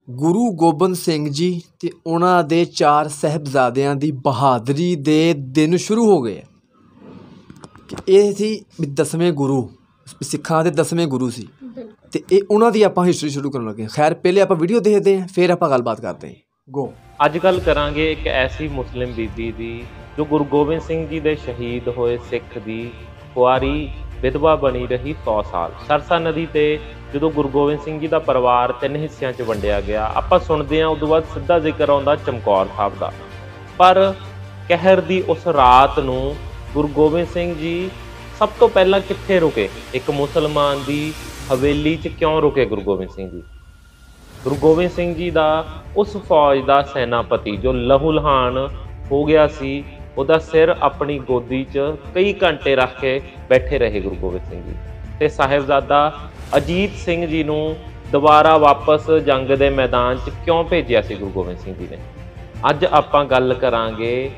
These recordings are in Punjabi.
गुरु गोबिंद सिंह जी ते उन्हां दे 4 साहिबजादियां दी बहादरी दे दिन शुरू हो गए। ਇਹ ਸੀ ਦਸਵੇਂ ਗੁਰੂ, ਸਿੱਖਾਂ ਦੇ 10ਵੇਂ ਗੁਰੂ ਸੀ ਤੇ ਇਹ ਉਹਨਾਂ ਦੀ ਆਪਾਂ ਹਿਸਟਰੀ ਸ਼ੁਰੂ ਕਰਨ ਲੱਗੇ। ਖੈਰ ਪਹਿਲੇ ਆਪਾਂ ਵੀਡੀਓ ਦੇਖਦੇ ਹਾਂ, ਫਿਰ ਆਪਾਂ ਗੱਲਬਾਤ ਕਰਦੇ ਹਾਂ। ਗੋ ਅੱਜ ਗੱਲ ਕਰਾਂਗੇ ਇੱਕ ਐਸੀ ਮੁਸਲਿਮ ਬੀਬੀ ਦੀ ਜੋ ਗੁਰੂ ਗੋਬਿੰਦ ਸਿੰਘ ਜੀ ਦੇ ਸ਼ਹੀਦ ਹੋਏ ਸਿੱਖ ਦੀ ਕੁਆਰੀ ਵਿਧਵਾ ਬਣੀ ਰਹੀ 100 ਸਾਲ। ਸਰਸਾ ਨਦੀ ਤੇ ਜਦੋਂ ਗੁਰੂ ਗੋਬਿੰਦ ਸਿੰਘ ਜੀ ਦਾ ਪਰਿਵਾਰ 3 ਹਿੱਸਿਆਂ 'ਚ ਵੰਡਿਆ ਗਿਆ, ਆਪਾਂ ਸੁਣਦੇ ਹਾਂ ਉਦੋਂ ਬਾਅਦ ਸਿੱਧਾ ਜ਼ਿਕਰ ਆਉਂਦਾ ਚਮਕੌਰ ਸਾਹਿਬ ਦਾ। ਪਰ ਕਹਿਰ ਦੀ ਉਸ ਰਾਤ ਨੂੰ ਗੁਰੂ ਗੋਬਿੰਦ ਸਿੰਘ ਜੀ ਸਭ ਤੋਂ ਪਹਿਲਾਂ ਕਿੱਥੇ ਰੁਕੇ? ਇੱਕ ਮੁਸਲਮਾਨ ਦੀ ਹਵੇਲੀ 'ਚ ਕਿਉਂ ਰੁਕੇ ਗੁਰੂ ਗੋਬਿੰਦ ਸਿੰਘ ਜੀ? ਗੁਰੂ ਗੋਬਿੰਦ ਸਿੰਘ ਜੀ ਦਾ ਉਸ ਫੌਜ ਦਾ ਸੈਨਾਪਤੀ ਜੋ ਲਹੂ ਲਹਾਨ ਹੋ ਗਿਆ ਸੀ, ਉਹਦਾ ਸਿਰ ਆਪਣੀ ਗੋਦੀ 'ਚ ਕਈ ਘੰਟੇ ਰੱਖ ਕੇ ਬੈਠੇ ਰਹੇ ਗੁਰੂ ਗੋਬਿੰਦ ਸਿੰਘ ਜੀ। ਤੇ ਸਾਹਿਬਜ਼ਾਦਾ ਅਜੀਤ ਸਿੰਘ ਜੀ ਨੂੰ ਦੁਬਾਰਾ ਵਾਪਸ ਜੰਗ ਦੇ ਮੈਦਾਨ 'ਚ ਕਿਉਂ ਭੇਜਿਆ ਸੀ ਗੁਰੂ ਗੋਬਿੰਦ ਸਿੰਘ ਜੀ ਨੇ? ਅੱਜ ਆਪਾਂ ਗੱਲ ਕਰਾਂਗੇ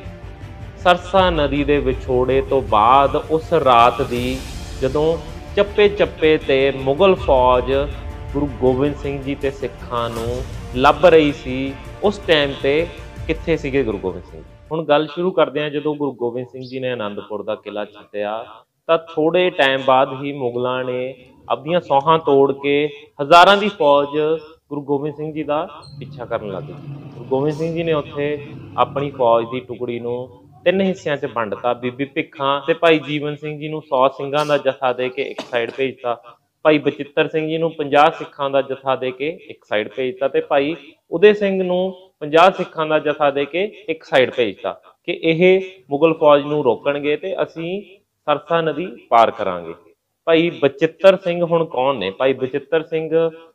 ਸਰਸਾ ਨਦੀ ਦੇ ਵਿਛੋੜੇ ਤੋਂ ਬਾਅਦ ਉਸ ਰਾਤ ਦੀ, ਜਦੋਂ ਚੱਪੇ ਚੱਪੇ ਤੇ ਮੁਗਲ ਫੌਜ ਗੁਰੂ ਗੋਬਿੰਦ ਸਿੰਘ ਜੀ ਤੇ ਸਿੱਖਾਂ ਨੂੰ ਲੱਭ ਰਹੀ ਸੀ। ਉਸ ਟਾਈਮ ਤੇ ਕਿੱਥੇ ਸੀਗੇ ਗੁਰੂ ਗੋਬਿੰਦ ਸਿੰਘ? ਹੁਣ ਗੱਲ ਸ਼ੁਰੂ ਕਰਦੇ ਹਾਂ। ਜਦੋਂ ਗੁਰੂ ਗੋਬਿੰਦ ਸਿੰਘ ਜੀ ਨੇ ਅਨੰਦਪੁਰ ਦਾ ਕਿਲ੍ਹਾ ਜਿੱਤਿਆ ਤਾਂ ਥੋੜ੍ਹੇ ਟਾਈਮ ਬਾਅਦ ਹੀ ਮੁਗਲਾਂ ਨੇ ਆਪਣੀਆਂ ਸੌਹਾਂ ਤੋੜ ਕੇ ਹਜ਼ਾਰਾਂ ਦੀ ਫੌਜ ਗੁਰੂ ਗੋਬਿੰਦ ਸਿੰਘ ਜੀ ਦਾ ਪਿੱਛਾ ਕਰਨ ਲੱਗ ਗਈ। ਗੁਰੂ ਗੋਬਿੰਦ ਸਿੰਘ ਜੀ ਨੇ ਉੱਥੇ ਆਪਣੀ ਫੌਜ ਦੀ ਟੁਕੜੀ ਨੂੰ 3 ਹਿੱਸਿਆਂ 'ਚ ਵੰਡਤਾ। ਬੀਬੀ ਭਿੱਖਾਂ ਤੇ ਭਾਈ ਜੀਵਨ ਸਿੰਘ ਜੀ ਨੂੰ 100 ਸਿੰਘਾਂ ਦਾ ਜਥਾ ਦੇ ਕੇ ਇੱਕ ਸਾਈਡ ਭੇਜਤਾ। ਭਾਈ ਬਚਿੱਤਰ ਸਿੰਘ ਜੀ ਨੂੰ 50 ਸਿੱਖਾਂ ਦਾ ਜਥਾ ਦੇ ਕੇ ਇੱਕ ਸਾਈਡ ਭੇਜਤਾ ਤੇ ਭਾਈ ਉਦੇ ਸਿੰਘ ਨੂੰ 50 ਸਿੱਖਾਂ ਦਾ ਜਥਾ ਦੇ ਕੇ ਇੱਕ ਸਾਈਡ ਭੇਜਤਾ ਕਿ ਇਹ ਮੁਗਲ ਫੌਜ ਨੂੰ ਰੋਕਣਗੇ ਤੇ ਅਸੀਂ ਸਰਸਾ ਨਦੀ ਪਾਰ ਕਰਾਂਗੇ। ਭਾਈ ਬਚਿੱਤਰ ਸਿੰਘ ਹੁਣ ਕੌਣ ਨੇ? ਭਾਈ ਬਚਿੱਤਰ ਸਿੰਘ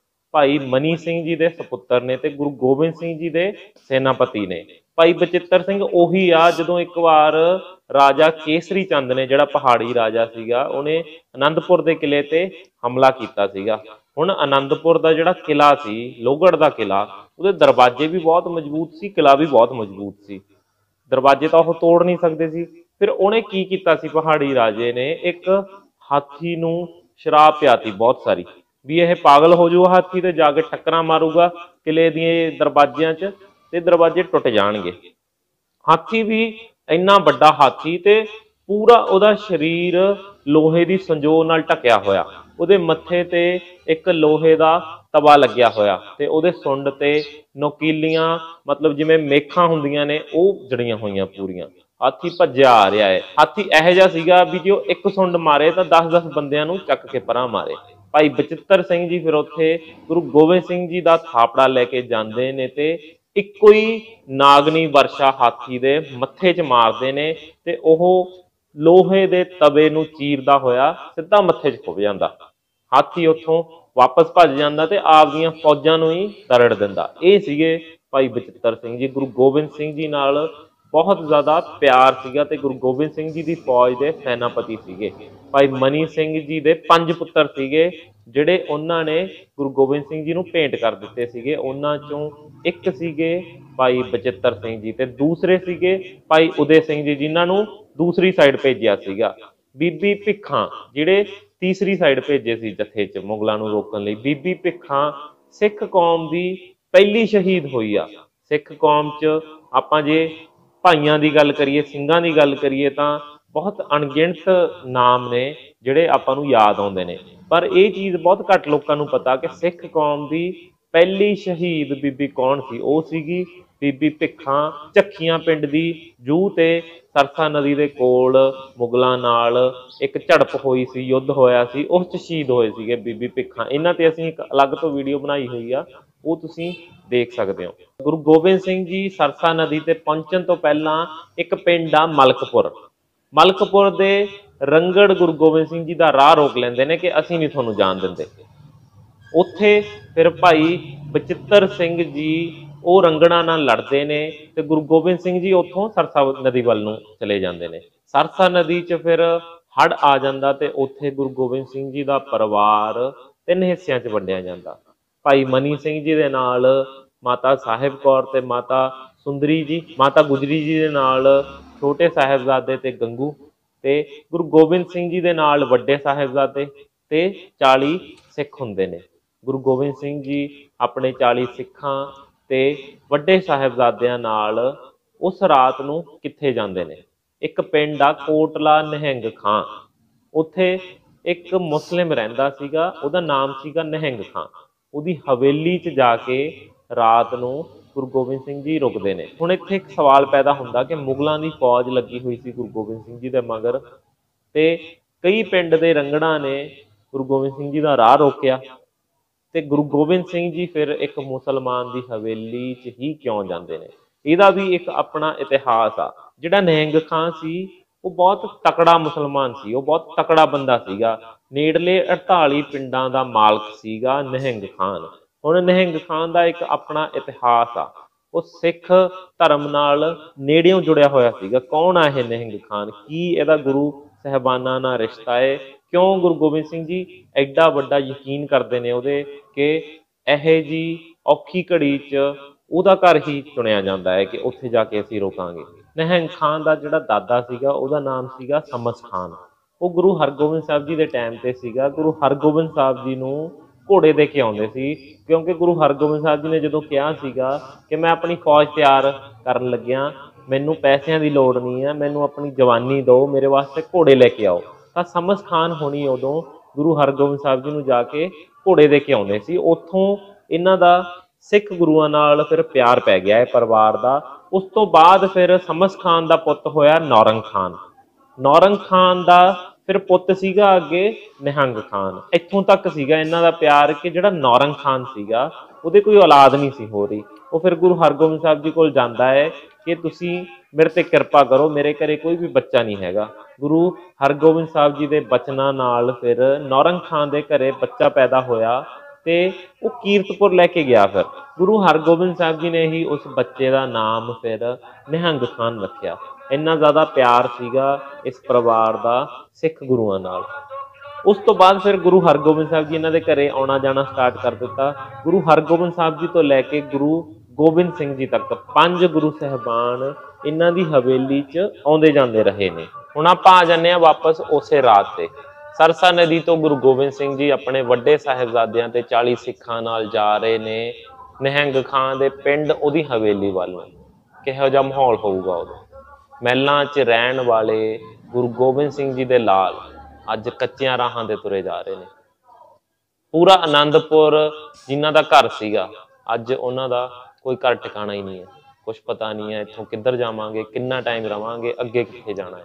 ਭਾਈ ਮਨੀ ਸਿੰਘ ਜੀ ਦੇ ਸਪੁੱਤਰ ਨੇ ਤੇ ਗੁਰੂ ਗੋਬਿੰਦ ਸਿੰਘ ਜੀ ਦੇ ਸੈਨਾਪਤੀ ਨੇ। ਭਾਈ ਬਚਿੱਤਰ ਸਿੰਘ ਉਹੀ ਆ ਜਦੋਂ ਇੱਕ ਵਾਰ ਰਾਜਾ ਕੇਸਰੀ ਚੰਦ ਨੇ, ਜਿਹੜਾ ਪਹਾੜੀ ਰਾਜਾ ਸੀਗਾ, ਉਹਨੇ ਅਨੰਦਪੁਰ ਦੇ ਕਿਲੇ ਤੇ ਹਮਲਾ ਕੀਤਾ ਸੀਗਾ। ਹੁਣ ਅਨੰਦਪੁਰ ਦਾ ਜਿਹੜਾ ਕਿਲਾ ਸੀ, ਲੋਹਗੜ੍ਹ ਦਾ ਕਿਲਾ, ਉਹਦੇ ਦਰਵਾਜ਼ੇ ਵੀ ਬਹੁਤ ਮਜ਼ਬੂਤ ਸੀ, ਕਿਲਾ ਵੀ ਬਹੁਤ ਮਜ਼ਬੂਤ ਸੀ। ਦਰਵਾਜ਼ੇ ਤਾਂ ਉਹ ਤੋੜ ਨਹੀਂ ਸਕਦੇ ਸੀ। ਫਿਰ ਉਹਨੇ ਕੀ ਕੀਤਾ ਸੀ? ਪਹਾੜੀ ਰਾਜੇ ਨੇ ਇੱਕ ਹਾਥੀ ਨੂੰ ਸ਼ਰਾਬ ਪਿਆਤੀ ਬਹੁਤ ਸਾਰੀ, ਵੀ ਇਹ ਪਾਗਲ ਹੋ ਜਾਊਗਾ ਹਾਥੀ ਤੇ ਜਾ ਕੇ ਟੱਕਰਾਂ ਮਾਰੂਗਾ ਕਿਲੇ ਦੇ ਦਰਵਾਜ਼ਿਆਂ 'ਚ ਤੇ ਦਰਵਾਜ਼ੇ ਟੁੱਟ ਜਾਣਗੇ। ਹਾਥੀ ਵੀ ਇੰਨਾ ਵੱਡਾ ਹਾਥੀ ਤੇ ਪੂਰਾ ਉਹਦਾ ਸਰੀਰ ਲੋਹੇ ਦੀ ਸੰਜੋ ਨਾਲ ਢਕਿਆ ਹੋਇਆ, ਉਹਦੇ ਮੱਥੇ ਤੇ ਇੱਕ ਲੋਹੇ ਦਾ ਤਵਾ ਲੱਗਿਆ ਹੋਇਆ ਤੇ ਉਹਦੇ ਸੁੰਡ ਤੇ ਨੋਕੀਲੀਆਂ, ਮਤਲਬ ਜਿਵੇਂ ਮੇਖਾਂ ਹੁੰਦੀਆਂ ਨੇ, ਉਹ ਜੜੀਆਂ ਹੋਈਆਂ ਪੂਰੀਆਂ। ਹਾਥੀ ਭੱਜਿਆ ਆ ਰਿਹਾ ਹੈ। ਹਾਥੀ ਇਹੋ ਜਿਹਾ ਸੀਗਾ ਵੀ ਜੇ ਉਹ ਇੱਕ ਸੁੰਡ ਮਾਰੇ ਤਾਂ 10-10 ਬੰਦਿਆਂ ਨੂੰ ਚੱਕ ਕੇ ਪਰਾਂ ਮਾਰੇ। ਭਾਈ ਬਚਿੱਤਰ ਸਿੰਘ ਜੀ ਫਿਰ ਉੱਥੇ ਗੁਰੂ ਗੋਬਿੰਦ ਸਿੰਘ ਜੀ ਦਾ ਥਾਪੜਾ ਲੈ ਕੇ ਜਾਂਦੇ ਨੇ ਤੇ ਇੱਕੋ ਹੀ ਨਾਗਨੀ ਵਰਸ਼ਾ ਹਾਥੀ ਦੇ ਮੱਥੇ 'ਚ ਮਾਰਦੇ ਨੇ ਤੇ ਉਹ ਲੋਹੇ ਦੇ ਤਵੇ ਨੂੰ ਚੀਰਦਾ ਹੋਇਆ ਸਿੱਧਾ ਮੱਥੇ 'ਚ ਖੁੱਭ ਜਾਂਦਾ। ਹਾਥੀ ਉੱਥੋਂ ਵਾਪਸ ਭੱਜ ਜਾਂਦਾ ਤੇ ਆਪਦੀਆਂ ਫੌਜਾਂ ਨੂੰ ਹੀ ਤਰੜ ਦਿੰਦਾ। ਇਹ ਸੀਗੇ ਭਾਈ ਬਚਿੱਤਰ ਸਿੰਘ ਜੀ। ਗੁਰੂ ਗੋਬਿੰਦ ਸਿੰਘ ਜੀ ਨਾਲ ਬਹੁਤ ਜ਼ਿਆਦਾ ਪਿਆਰ ਸੀਗਾ ਤੇ ਗੁਰੂ ਗੋਬਿੰਦ ਸਿੰਘ ਜੀ ਦੀ ਫੌਜ ਦੇ ਸੈਨਾਪਤੀ ਸੀਗੇ। ਭਾਈ ਮਨੀ ਸਿੰਘ ਜੀ ਦੇ 5 ਪੁੱਤਰ ਸੀਗੇ ਜਿਹੜੇ ਉਹਨਾਂ ਨੇ ਗੁਰੂ ਗੋਬਿੰਦ ਸਿੰਘ ਜੀ ਨੂੰ ਭੇਂਟ ਕਰ ਦਿੱਤੇ ਸੀਗੇ। ਉਹਨਾਂ ਚੋਂ ਇੱਕ ਸੀਗੇ ਭਾਈ ਬਚਿੱਤਰ ਸਿੰਘ ਜੀ ਤੇ ਦੂਸਰੇ ਸੀਗੇ ਭਾਈ ਉਦੇ ਸਿੰਘ ਜੀ, ਜਿਨ੍ਹਾਂ ਨੂੰ ਦੂਸਰੀ ਸਾਈਡ ਭੇਜਿਆ ਸੀਗਾ। ਬੀਬੀ ਭਿੱਖਾਂ ਜਿਹੜੇ ਤੀਸਰੀ ਸਾਈਡ ਭੇਜੇ ਸੀ ਜਥੇ 'ਚ ਮੁਗਲਾਂ ਨੂੰ ਰੋਕਣ ਲਈ। ਬੀਬੀ ਭਿੱਖਾਂ ਸਿੱਖ ਕੌਮ ਦੀ ਪਹਿਲੀ ਸ਼ਹੀਦ ਹੋਈ ਆ। ਸਿੱਖ ਕੌਮ 'ਚ ਆਪਾਂ ਜੇ ਭਾਈਆਂ ਦੀ ਗੱਲ ਕਰੀਏ, ਸਿੰਘਾਂ ਦੀ ਗੱਲ ਕਰੀਏ ਤਾਂ ਬਹੁਤ ਅਣਗਿਣਤ ਨਾਮ ਨੇ ਜਿਹੜੇ ਆਪਾਂ ਨੂੰ ਯਾਦ ਆਉਂਦੇ ਨੇ, ਪਰ ਇਹ ਚੀਜ਼ ਬਹੁਤ ਘੱਟ ਲੋਕਾਂ ਨੂੰ ਪਤਾ ਕਿ ਸਿੱਖ ਕੌਮ ਦੀ ਪਹਿਲੀ ਸ਼ਹੀਦ ਬੀਬੀ ਕੌਣ ਸੀ। ਉਹ ਸੀਗੀ ਬੀਬੀ ਭਿੱਖਾਂ। ਝੱਖੀਆਂ ਪਿੰਡ ਦੀ ਜੂਹ ਤੇ ਸਰਸਾ ਨਦੀ ਦੇ ਕੋਲ ਮੁਗਲਾਂ ਨਾਲ ਇੱਕ ਝੜਪ ਹੋਈ ਸੀ, ਯੁੱਧ ਹੋਇਆ ਸੀ, ਉਸ 'ਚ ਸ਼ਹੀਦ ਹੋਏ ਸੀਗੇ ਬੀਬੀ ਭਿੱਖਾਂ। ਇਹਨਾਂ ਤੇ ਅਸੀਂ ਇੱਕ ਅਲੱਗ ਤੋਂ ਵੀਡੀਓ ਬਣਾਈ ਹੋਈ ਆ, ਉਹ ਤੁਸੀਂ ਦੇਖ ਸਕਦੇ ਹੋ। ਗੁਰੂ ਗੋਬਿੰਦ ਸਿੰਘ ਜੀ ਸਰਸਾ ਨਦੀ ਤੇ ਪਹੁੰਚਣ ਤੋਂ ਪਹਿਲਾਂ ਇੱਕ ਪਿੰਡ ਆ ਮਲਕਪੁਰ। ਮਲਕਪੁਰ ਦੇ ਰੰਗੜ ਗੁਰੂ ਗੋਬਿੰਦ ਸਿੰਘ ਜੀ ਦਾ ਰਾਹ ਰੋਕ ਲੈਂਦੇ ਨੇ ਕਿ ਅਸੀਂ ਨਹੀਂ ਤੁਹਾਨੂੰ ਜਾਣ ਦਿੰਦੇ। ਉੱਥੇ ਫਿਰ ਭਾਈ ਬਚਿੱਤਰ ਸਿੰਘ ਜੀ ਉਹ ਰੰਗੜਾਂ ਨਾਲ ਲੜਦੇ ਨੇ ਤੇ ਗੁਰੂ ਗੋਬਿੰਦ ਸਿੰਘ ਜੀ ਉੱਥੋਂ ਸਰਸਾ ਨਦੀ ਵੱਲ ਨੂੰ ਚਲੇ ਜਾਂਦੇ ਨੇ। ਸਰਸਾ ਨਦੀ 'ਚ ਫਿਰ ਹੜ੍ਹ ਆ ਜਾਂਦਾ ਤੇ ਉੱਥੇ ਗੁਰੂ ਗੋਬਿੰਦ ਸਿੰਘ ਜੀ ਦਾ ਪਰਿਵਾਰ 3 ਹਿੱਸਿਆਂ 'ਚ ਵੰਡਿਆ ਜਾਂਦਾ। ਭਾਈ ਮਨੀ ਸਿੰਘ ਜੀ ਦੇ ਨਾਲ ਮਾਤਾ ਸਾਹਿਬ ਕੌਰ ਤੇ ਮਾਤਾ ਸੁੰਦਰੀ ਜੀ, ਮਾਤਾ ਗੁਜਰੀ ਜੀ ਦੇ ਨਾਲ ਛੋਟੇ ਸਾਹਿਬਜ਼ਾਦੇ ਤੇ ਗੰਗੂ, ਤੇ ਗੁਰੂ ਗੋਬਿੰਦ ਸਿੰਘ ਜੀ ਦੇ ਨਾਲ ਵੱਡੇ ਸਾਹਿਬਜ਼ਾਦੇ ਤੇ 40 ਸਿੱਖ ਹੁੰਦੇ ਨੇ। ਗੁਰੂ ਗੋਬਿੰਦ ਸਿੰਘ ਜੀ ਆਪਣੇ 40 ਸਿੱਖਾਂ ਤੇ ਵੱਡੇ ਸਾਹਿਬਜ਼ਾਦਿਆਂ ਨਾਲ ਉਸ ਰਾਤ ਨੂੰ ਕਿੱਥੇ ਜਾਂਦੇ ਨੇ? ਇੱਕ ਪਿੰਡ ਆ ਕੋਟਲਾ ਨਿਹੰਗ ਖਾਂ, ਉੱਥੇ ਇੱਕ ਮੁਸਲਿਮ ਰਹਿੰਦਾ ਸੀਗਾ, ਉਹਦਾ ਨਾਮ ਸੀਗਾ ਨਿਹੰਗ ਖਾਂ। ਉਹਦੀ ਹਵੇਲੀ 'ਚ ਜਾ ਕੇ ਰਾਤ ਨੂੰ ਗੁਰੂ ਗੋਬਿੰਦ ਸਿੰਘ ਜੀ ਰੁਕਦੇ ਨੇ। ਹੁਣ ਇੱਥੇ ਇੱਕ ਸਵਾਲ ਪੈਦਾ ਹੁੰਦਾ ਕਿ ਮੁਗਲਾਂ ਦੀ ਫੌਜ ਲੱਗੀ ਹੋਈ ਸੀ ਗੁਰੂ ਗੋਬਿੰਦ ਸਿੰਘ ਜੀ ਦੇ ਮਗਰ, ਤੇ ਕਈ ਪਿੰਡ ਦੇ ਰੰਗੜਾਂ ਨੇ ਗੁਰੂ ਗੋਬਿੰਦ ਸਿੰਘ ਜੀ ਦਾ ਰਾਹ ਰੋਕਿਆ, ਤੇ ਗੁਰੂ ਗੋਬਿੰਦ ਸਿੰਘ ਜੀ ਫਿਰ ਇੱਕ ਮੁਸਲਮਾਨ ਦੀ ਹਵੇਲੀ 'ਚ ਹੀ ਕਿਉਂ ਜਾਂਦੇ ਨੇ? ਇਹਦਾ ਵੀ ਇੱਕ ਆਪਣਾ ਇਤਿਹਾਸ ਆ। ਜਿਹੜਾ ਨਿਹੰਗ ਖਾਂ ਸੀ ਉਹ ਬਹੁਤ ਤਕੜਾ ਮੁਸਲਮਾਨ ਸੀ, ਉਹ ਬਹੁਤ ਤਕੜਾ ਬੰਦਾ ਸੀਗਾ, ਨੇੜਲੇ 48 ਪਿੰਡਾਂ ਦਾ ਮਾਲਕ ਸੀਗਾ ਨਿਹੰਗ ਖਾਨ। ਹੁਣ ਨਿਹੰਗ ਖਾਨ ਦਾ ਇੱਕ ਆਪਣਾ ਇਤਿਹਾਸ ਆ, ਉਹ ਸਿੱਖ ਧਰਮ ਨਾਲ ਨੇੜਿਓਂ ਜੁੜਿਆ ਹੋਇਆ ਸੀਗਾ। ਕੌਣ ਆ ਇਹ ਨਿਹੰਗ ਖਾਨ? ਕੀ ਇਹਦਾ ਗੁਰੂ ਸਾਹਿਬਾਨਾਂ ਨਾਲ ਰਿਸ਼ਤਾ ਹੈ? ਕਿਉਂ ਗੁਰੂ ਗੋਬਿੰਦ ਸਿੰਘ ਜੀ ਐਡਾ ਵੱਡਾ ਯਕੀਨ ਕਰਦੇ ਨੇ ਉਹਦੇ ਕਿ ਇਹੋ ਜਿਹੀ ਔਖੀ ਘੜੀ 'ਚ ਉਹਦਾ ਘਰ ਹੀ ਚੁਣਿਆ ਜਾਂਦਾ ਹੈ ਕਿ ਉੱਥੇ ਜਾ ਕੇ ਅਸੀਂ ਰੋਕਾਂਗੇ? ਨਿਹੰਗ ਖਾਨ ਦਾ ਜਿਹੜਾ ਦਾਦਾ ਸੀਗਾ ਉਹਦਾ ਨਾਮ ਸੀਗਾ ਸਮਸ ਖਾਨ। ਉਹ ਗੁਰੂ ਹਰਗੋਬਿੰਦ ਸਾਹਿਬ ਜੀ ਦੇ ਟਾਈਮ ਤੇ ਸੀਗਾ। ਗੁਰੂ ਹਰਗੋਬਿੰਦ ਸਾਹਿਬ ਜੀ ਨੂੰ ਘੋੜੇ ਦੇ ਕੇ ਆਉਂਦੇ ਸੀ, ਕਿਉਂਕਿ ਗੁਰੂ ਹਰਗੋਬਿੰਦ ਸਾਹਿਬ ਜੀ ਨੇ ਜਦੋਂ ਕਿਹਾ ਸੀਗਾ ਕਿ ਮੈਂ ਆਪਣੀ ਫੌਜ ਤਿਆਰ ਕਰਨ ਲੱਗਿਆ, ਮੈਨੂੰ ਪੈਸਿਆਂ ਦੀ ਲੋੜ ਨਹੀਂ ਹੈ, ਮੈਨੂੰ ਆਪਣੀ ਜਵਾਨੀ ਦਿਓ, ਮੇਰੇ ਵਾਸਤੇ ਘੋੜੇ ਲੈ ਕੇ ਆਓ, ਤਾਂ ਸਮਸ ਖਾਨ ਹੋਣੀ ਉਦੋਂ ਗੁਰੂ ਹਰਗੋਬਿੰਦ ਸਾਹਿਬ ਜੀ ਨੂੰ ਜਾ ਕੇ ਘੋੜੇ ਦੇ ਕੇ ਆਉਂਦੇ ਸੀ। ਉੱਥੋਂ ਇਹਨਾਂ ਦਾ ਸਿੱਖ ਗੁਰੂਆਂ ਨਾਲ ਫਿਰ ਪਿਆਰ ਪੈ ਗਿਆ ਇਹ ਪਰਿਵਾਰ ਦਾ। ਉਸ ਤੋਂ ਬਾਅਦ ਫਿਰ ਸਮਸ ਖਾਨ ਦਾ ਪੁੱਤ ਹੋਇਆ ਨੌਰੰਗ ਖਾਨ। ਨੌਰੰਗ ਖਾਨ ਦਾ ਫਿਰ ਪੁੱਤ ਸੀਗਾ ਅੱਗੇ ਨਿਹੰਗ ਖਾਨ। ਇੱਥੋਂ ਤੱਕ ਸੀਗਾ ਇਹਨਾਂ ਦਾ ਪਿਆਰ ਕਿ ਜਿਹੜਾ ਨੌਰੰਗ ਖਾਨ ਸੀਗਾ ਉਹਦੇ ਕੋਈ ਔਲਾਦ ਨਹੀਂ ਸੀ ਹੋ ਰਹੀ। ਉਹ ਫਿਰ ਗੁਰੂ ਹਰਗੋਬਿੰਦ ਸਾਹਿਬ ਜੀ ਕੋਲ ਜਾਂਦਾ ਹੈ ਕਿ ਤੁਸੀਂ ਮੇਰੇ ਤੇ ਕਿਰਪਾ ਕਰੋ, ਮੇਰੇ ਘਰੇ ਕੋਈ ਵੀ ਬੱਚਾ ਨਹੀਂ ਹੈਗਾ। ਗੁਰੂ ਹਰਗੋਬਿੰਦ ਸਾਹਿਬ ਜੀ ਦੇ ਬਚਨਾਂ ਨਾਲ ਫਿਰ ਨੌਰੰਗ ਖਾਨ ਦੇ ਘਰੇ ਬੱਚਾ ਪੈਦਾ ਹੋਇਆ ਤੇ ਉਹ ਕੀਰਤਪੁਰ ਲੈ ਕੇ ਗਿਆ। ਫਿਰ ਗੁਰੂ ਹਰਗੋਬਿੰਦ ਸਾਹਿਬ ਜੀ ਨੇ ਹੀ ਉਸ ਬੱਚੇ ਦਾ ਨਾਮ ਫਿਰ ਨਿਹੰਗ ਖਾਨ ਰੱਖਿਆ। ਇੰਨਾ ਜ਼ਿਆਦਾ ਪਿਆਰ ਸੀਗਾ ਇਸ ਪਰਿਵਾਰ ਦਾ ਸਿੱਖ ਗੁਰੂਆਂ ਨਾਲ। ਉਸ ਤੋਂ ਬਾਅਦ ਫਿਰ ਗੁਰੂ ਹਰਗੋਬਿੰਦ ਸਾਹਿਬ ਜੀ ਇਹਨਾਂ ਦੇ ਘਰੇ ਆਉਣਾ ਜਾਣਾ ਸਟਾਰਟ ਕਰ ਦਿੱਤਾ। ਗੁਰੂ ਹਰਗੋਬਿੰਦ ਸਾਹਿਬ ਜੀ ਤੋਂ ਲੈ ਕੇ ਗੁਰੂ ਗੋਬਿੰਦ ਸਿੰਘ ਜੀ ਤੱਕ 5 ਗੁਰੂ ਸਾਹਿਬਾਨ ਇਹਨਾਂ ਦੀ ਹਵੇਲੀ 'ਚ ਆਉਂਦੇ ਜਾਂਦੇ ਰਹੇ ਨੇ। ਹੁਣ ਆਪਾਂ ਆ ਜਾਂਦੇ ਹਾਂ ਵਾਪਸ ਉਸੇ ਰਾਤ ਤੇ। ਸਰਸਾ ਨਦੀ ਤੋਂ ਗੁਰੂ ਗੋਬਿੰਦ ਸਿੰਘ ਜੀ ਆਪਣੇ ਵੱਡੇ ਸਾਹਿਬਜ਼ਾਦਿਆਂ ਤੇ 40 ਸਿੱਖਾਂ ਨਾਲ ਜਾ ਰਹੇ ਨੇ ਨਿਹੰਗ ਖਾਂ ਦੇ ਪਿੰਡ, ਉਹਦੀ ਹਵੇਲੀ ਵੱਲ ਨੂੰ। ਕਿਹੋ ਜਿਹਾ ਮਾਹੌਲ ਹੋਊਗਾ ਉਦੋਂ? ਮਹਿਲਾਂ 'ਚ ਰਹਿਣ ਵਾਲੇ ਗੁਰੂ ਗੋਬਿੰਦ ਸਿੰਘ ਜੀ ਦੇ ਲਾਲ ਅੱਜ ਕੱਚਿਆਂ ਰਾਹਾਂ ਦੇ ਤੁਰੇ ਜਾ ਰਹੇ ਨੇ। ਪੂਰਾ ਆਨੰਦਪੁਰ ਜਿਨ੍ਹਾਂ ਦਾ ਘਰ ਸੀਗਾ, ਅੱਜ ਉਹਨਾਂ ਦਾ ਕੋਈ ਘਰ ਟਿਕਾਣਾ ਹੀ ਨਹੀਂ ਹੈ। ਕੁਛ ਪਤਾ ਨਹੀਂ ਹੈ ਇੱਥੋਂ ਕਿੱਧਰ ਜਾਵਾਂਗੇ, ਕਿੰਨਾ ਟਾਈਮ ਰਵਾਂਗੇ, ਅੱਗੇ ਕਿੱਥੇ ਜਾਣਾ ਹੈ।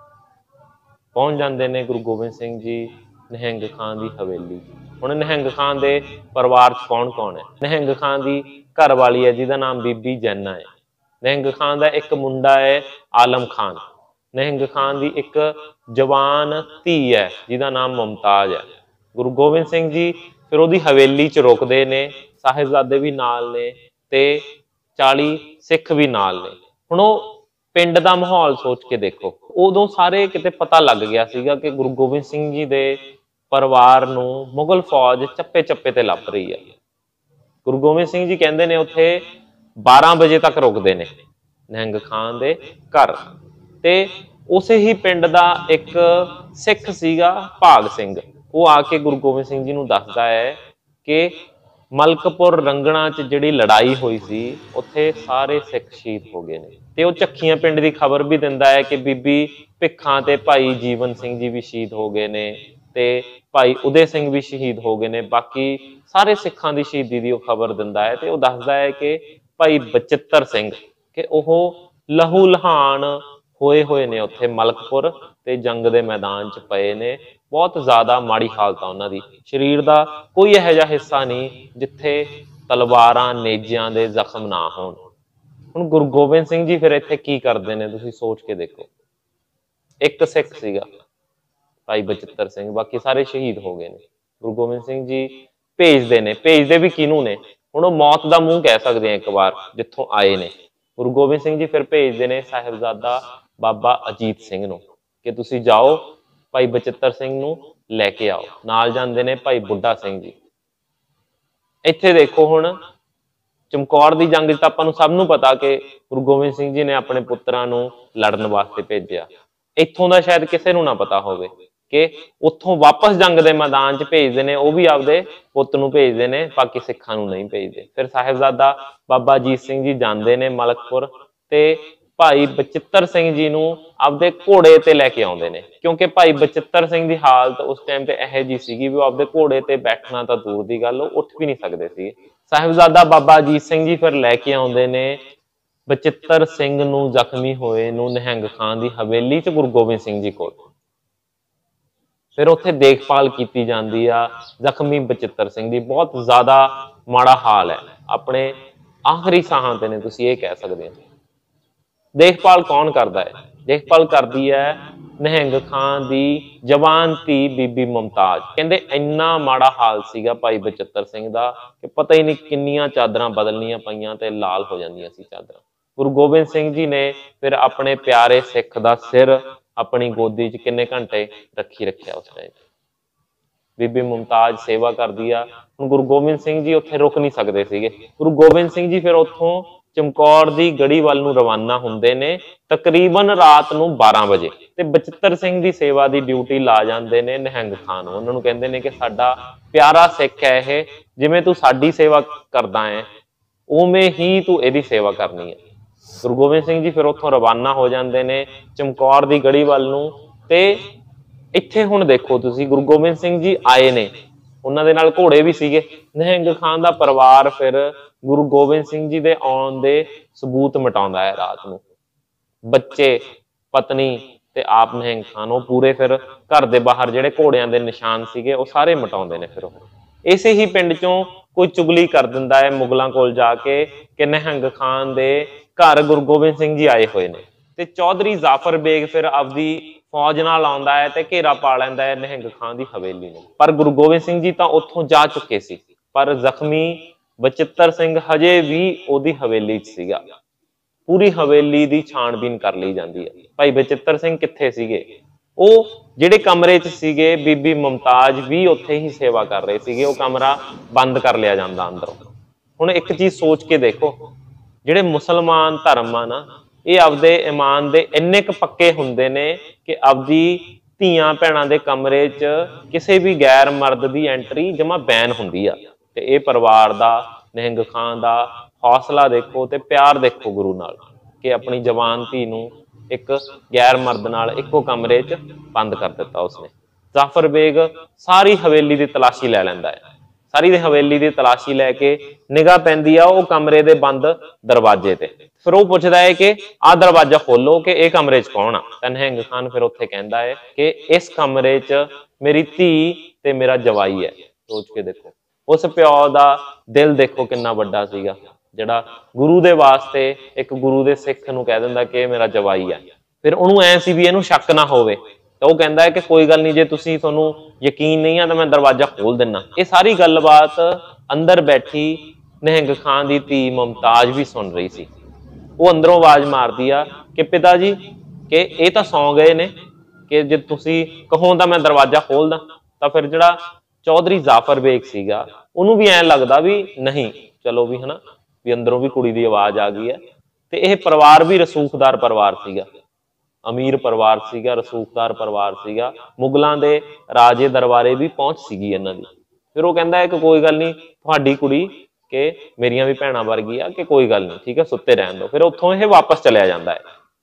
ਪਹੁੰਚ ਜਾਂਦੇ ਨੇ ਗੁਰੂ ਗੋਬਿੰਦ ਸਿੰਘ ਜੀ ਨਿਹੰਗ ਖਾਂ ਦੀ ਹਵੇਲੀ। ਹੁਣ ਨਿਹੰਗ ਖਾਂ ਦੇ ਪਰਿਵਾਰ 'ਚ ਕੌਣ ਕੌਣ ਹੈ? ਨਿਹੰਗ ਖਾਂ ਦੀ ਘਰ ਵਾਲੀ ਹੈ ਜਿਹਦਾ ਨਾਮ ਬੀਬੀ ਜੈਨਾ ਹੈ। ਨਿਹੰਗ ਖਾਂ ਦਾ ਇੱਕ ਮੁੰਡਾ ਹੈ ਆਲਮ ਖਾਨ। ਨਿਹੰਗ ਖਾਨ ਦੀ ਇੱਕ ਜਵਾਨ ਧੀ ਹੈ ਜਿਹਦਾ ਨਾਮ ਮੁਮਤਾਜ਼ ਹੈ। ਗੁਰੂ ਗੋਬਿੰਦ ਸਿੰਘ ਜੀ ਫਿਰ ਉਹਦੀ ਹਵੇਲੀ 'ਚ ਰੁਕਦੇ ਨੇ। ਸਾਹਿਬਜ਼ਾਦੇ ਵੀ ਨਾਲ ਨੇ ਤੇ 40 ਸਿੱਖ ਵੀ ਨਾਲ ਨੇ। ਹੁਣ ਉਹ ਪਿੰਡ ਦਾ ਮਾਹੌਲ ਸੋਚ ਕੇ ਦੇਖੋ। ਉਦੋਂ ਸਾਰੇ ਕਿਤੇ ਪਤਾ ਲੱਗ ਗਿਆ ਸੀਗਾ ਕਿ ਗੁਰੂ ਗੋਬਿੰਦ ਸਿੰਘ ਜੀ ਦੇ ਪਰਿਵਾਰ ਨੂੰ ਮੁਗਲ ਫੌਜ ਚੱਪੇ ਚੱਪੇ ਤੇ ਲੱਭ ਰਹੀ ਹੈ। ਗੁਰੂ ਗੋਬਿੰਦ ਸਿੰਘ ਜੀ ਕਹਿੰਦੇ ਨੇ ਉੱਥੇ 12 ਵਜੇ ਤੱਕ ਰੁਕਦੇ ਨੇ ਨਿਹੰਗ ਖਾਨ ਦੇ ਘਰ। ਤੇ ਉਸੇ ਹੀ ਪਿੰਡ ਦਾ ਇੱਕ ਸਿੱਖ ਸੀਗਾ ਭਾਗ ਸਿੰਘ, ਉਹ ਆ ਕੇ ਗੁਰੂ ਗੋਬਿੰਦ ਸਿੰਘ ਜੀ ਨੂੰ ਦੱਸਦਾ ਹੈ ਕਿ ਮਲਕਪੁਰ ਰੰਗਣਾ 'ਚ ਜਿਹੜੀ ਲੜਾਈ ਹੋਈ ਸੀ ਉੱਥੇ ਸਾਰੇ ਸਿੱਖ ਸ਼ਹੀਦ ਹੋ ਗਏ ਨੇ। ਤੇ ਉਹ ਚੱਖੀਆਂ ਪਿੰਡ ਦੀ ਖਬਰ ਵੀ ਦਿੰਦਾ ਹੈ ਕਿ ਬੀਬੀ ਭਿੱਖਾਂ ਤੇ ਭਾਈ ਜੀਵਨ ਸਿੰਘ ਜੀ ਵੀ ਸ਼ਹੀਦ ਹੋ ਗਏ ਨੇ ਤੇ ਭਾਈ ਉਦੇ ਸਿੰਘ ਵੀ ਸ਼ਹੀਦ ਹੋ ਗਏ ਨੇ। ਬਾਕੀ ਸਾਰੇ ਸਿੱਖਾਂ ਦੀ ਸ਼ਹੀਦੀ ਦੀ ਉਹ ਖਬਰ ਦਿੰਦਾ ਹੈ। ਤੇ ਉਹ ਦੱਸਦਾ ਹੈ ਕਿ ਭਾਈ ਬਚਿੱਤਰ ਸਿੰਘ ਕਿ ਉਹ ਲਹੂ ਲਹਾਨ ਹੋਏ ਨੇ ਉੱਥੇ ਮਲਕਪੁਰ ਤੇ ਜੰਗ ਦੇ ਮੈਦਾਨ 'ਚ ਪਏ ਨੇ। ਬਹੁਤ ਜ਼ਿਆਦਾ ਮਾੜੀ ਹਾਲਤ ਆ ਉਹਨਾਂ ਦੀ। ਸਰੀਰ ਦਾ ਕੋਈ ਇਹੋ ਜਿਹਾ ਹਿੱਸਾ ਨਹੀਂ ਜਿੱਥੇ ਤਲਵਾਰਾਂ ਨੇਜਿਆਂ ਦੇ ਜ਼ਖਮ ਨਾ ਹੋਣ। ਹੁਣ ਗੁਰੂ ਗੋਬਿੰਦ ਸਿੰਘ ਜੀ ਫਿਰ ਇੱਥੇ ਕੀ ਕਰਦੇ ਨੇ ਤੁਸੀਂ ਸੋਚ ਕੇ ਦੇਖੋ। ਇੱਕ ਸਿੱਖ ਸੀਗਾ ਭਾਈ ਬਚਿੱਤਰ ਸਿੰਘ, ਬਾਕੀ ਸਾਰੇ ਸ਼ਹੀਦ ਹੋ ਗਏ ਨੇ। ਗੁਰੂ ਗੋਬਿੰਦ ਸਿੰਘ ਜੀ ਭੇਜਦੇ ਵੀ ਕਿਹਨੂੰ ਨੇ? ਹੁਣ ਉਹ ਮੌਤ ਦਾ ਮੂੰਹ ਕਹਿ ਸਕਦੇ ਆ ਇੱਕ ਵਾਰ ਜਿੱਥੋਂ ਆਏ ਨੇ। ਗੁਰੂ ਗੋਬਿੰਦ ਸਿੰਘ ਜੀ ਫਿਰ ਭੇਜਦੇ ਨੇ ਸਾਹਿਬਜ਼ਾਦਾ ਬਾਬਾ ਅਜੀਤ ਸਿੰਘ ਨੂੰ ਕਿ ਤੁਸੀਂ ਜਾਓ ਭਾਈ ਬਚਿੱਤਰ ਸਿੰਘ ਨੂੰ ਲੈ ਕੇ ਆਓ। ਨਾਲ ਜਾਂਦੇ ਨੇ ਭਾਈ ਬੁੱਢਾ ਸਿੰਘ ਜੀ। ਇੱਥੇ ਦੇਖੋ ਹੁਣ ਚਮਕੌਰ ਦੀ ਜੰਗ 'ਚ ਤਾਂ ਆਪਾਂ ਨੂੰ ਸਭ ਨੂੰ ਪਤਾ ਕਿ ਗੁਰੂ ਗੋਬਿੰਦ ਸਿੰਘ ਜੀ ਨੇ ਆਪਣੇ ਪੁੱਤਰਾਂ ਨੂੰ ਲੜਨ ਵਾਸਤੇ ਭੇਜਿਆ। ਇੱਥੋਂ ਦਾ ਸ਼ਾਇਦ ਕਿਸੇ ਨੂੰ ਨਾ ਪਤਾ ਹੋਵੇ कि उत्थों वापस जंग के मैदान च भेजते हैं, वो भी आपदे पुत नूं भेजते हैं, बाकी सिखां नूं नहीं भेजते। फिर साहिबजादा बाबा अजीत सिंह जी जाते हैं मलकपुर, ते भाई बचित्तर सिंह जी नूं आपदे घोड़े ते लैके आउंदे ने, क्योंकि भाई बचित्तर सिंह की हालत उस टाइम ते इहो जी सीगी भी आपदे घोड़े ते बैठना तो दूर की गल, उठ भी नहीं सकते सी। साहिबजादा बाबा अजीत सिंह जी फिर लैके आउंदे ने बचित्तर सिंह नूं जख्मी होए नूं निहंग खान की हवेली च गुरु गोबिंद सिंह जी कोल। फिर उत्थे देखभाल की जाती आ जख्मी बचित्तर सिंह की, बहुत ज्यादा माड़ा हाल है, अपने आखिरी साहां ते ने, तुसीं ये कह सकते हो। देखभाल कौन करता है? देखभाल करती है निहंग खान की जवान धी बीबी मुमताज। कहते इन्ना माड़ा हाल सीगा भाई बचित्तर सिंह का कि पता ही नहीं किन्नियां चादरां बदलनियां पईयां ते लाल हो जांदियां सी चादरां। गुरु गोबिंद सिंह जी ने फिर अपने प्यारे सिख का सिर अपनी गोदी च किन्ने घंटे रखी रखिया उस टाइम। बीबी मुमताज सेवा करती आ। हुण गुरु गोबिंद सिंह जी उत्थे रुक नहीं सकते सीगे। गुरु गोबिंद सिंह जी फिर उत्थों चमकौर की गढ़ी वाल नूं रवाना हुंदे ने तकरीबन रात नूं 12 बजे, ते बचित्तर सिंह की सेवा की ड्यूटी ला जाते ने निहंग खान। उन्होंने कहते हैं कि साडा प्यारा सिख है यह, जिवें तू साडी सेवा करदा है उवें ही तू इहदी सेवा करनी है। गुरु गोबिंद सिंह जी फिर उत्थों रवाना हो जाते हैं चमकौर की गढ़ी वाल नूं। ते इत्थे हुण देखो तुसीं, गुरु गोबिंद सिंह जी आए ने, उन्हां दे नाल घोड़े भी सीगे। निहंग खान का परिवार फिर गुरु गोबिंद सिंह जी दे आउण दे सबूत मिटाउंदा है रात नूं। बच्चे, पत्नी ते आप निहंग खान वो पूरे फिर घर दे बाहर जिहड़े घोड़ियां दे निशान सीगे वो सारे मिटाउंदे ने। फिर इसे ही पिंड चों कोई चुगली कर दिंदा है मुगलों कोल जाके कि निहंग खान दे घर गुरु गोबिंद सिंह जी आए हुए ने। ते चौधरी जाफर बेग फिर आपदी फौज नाल आउंदा है ते घेरा पा लैंदा है निहंग खान की हवेली नूं। पर गुरु गोबिंद सिंह जी तां उत्थों जा चुके सी, पर जख्मी बचित्तर सिंह हजे भी ओदी हवेली च सीगा। पूरी हवेली की छाणबीन कर ली जाती है। भाई बचित्तर सिंह कित्थे सीगे? वो जिहड़े कमरे च सीगे बीबी मुमताज भी उत्थे ही सेवा कर रहे सीगे, वो कमरा बंद कर लिया जाता अंदरों। हुण एक चीज सोच के देखो, जिहड़े मुसलमान धर्म आ ना, ये आपदे ईमान दे इन्ने क पक्के हुंदे ने कि आपदी धीआं भैणां दे कमरे च किसी भी गैर मर्द की एंट्री जमा बैन हुंदी आ। ते ये परिवार दा, निहंग खान दा हौसला देखो ते प्यार देखो गुरु नाल, कि अपनी जवान धी नूं एक गैर मर्द नाल इक्को कमरे च बंद कर दिता उसने। जाफर बेग सारी हवेली की तलाशी लै लैंदा है। सारी हवेली की तलाशी लैके निगाह पैंदी आ वो कमरे दे बंद दरवाजे ते। फिर वो पुछदा है कि आ दरवाजा खोलो कि ये कमरे च कौन आ। निहंग खान फिर उत्थे कहंदा है कि इस कमरे च मेरी धी ते मेरा जवाई है। सोच के देखो उस प्यो दा दिल देखो कितना वड्डा सीगा, जिहड़ा गुरु दे वास्ते एक गुरु दे सिख नूं कह दिंदा कि मेरा जवाई है। फिर उहनूं ऐ सी भी इहनूं शक ना होवे, तो वो कहता है कि कोई गल नहीं, जे तुसीं तुहानूं यकीन नहीं है तो मैं दरवाजा खोल दिना। ये सारी गलबात अंदर बैठी निहंग खान की धी मुमताज भी सुन रही सी। वो अंदरों आवाज मारदी आ कि पिता जी कि ये तो सौ गए ने, कि जे तुसीं कहो तो मैं दरवाजा खोल दा। तो फिर जिहड़ा चौधरी जाफर बेग सीगा उहनूं भी ऐ लगदा भी नहीं, चलो भी है ना, भी अंदरों भी कुड़ी दी आवाज आ गई है। तो यह परिवार भी रसूखदार परिवार सीगा, अमीर परिवार सीगा, रसूखदार परिवार सीगा। मुगलों के राजे दरबारे भी पहुंच सीगी इन्हां दी। फिर वो कहता है कि कोई गल नहीं, तुहाडी कुड़ी के मेरियां भी भैणां वर्गी आ, कि कोई गल नहीं, ठीक है, सुत्ते रहन दो। फिर उत्थों यह वापस चलिया जाता है।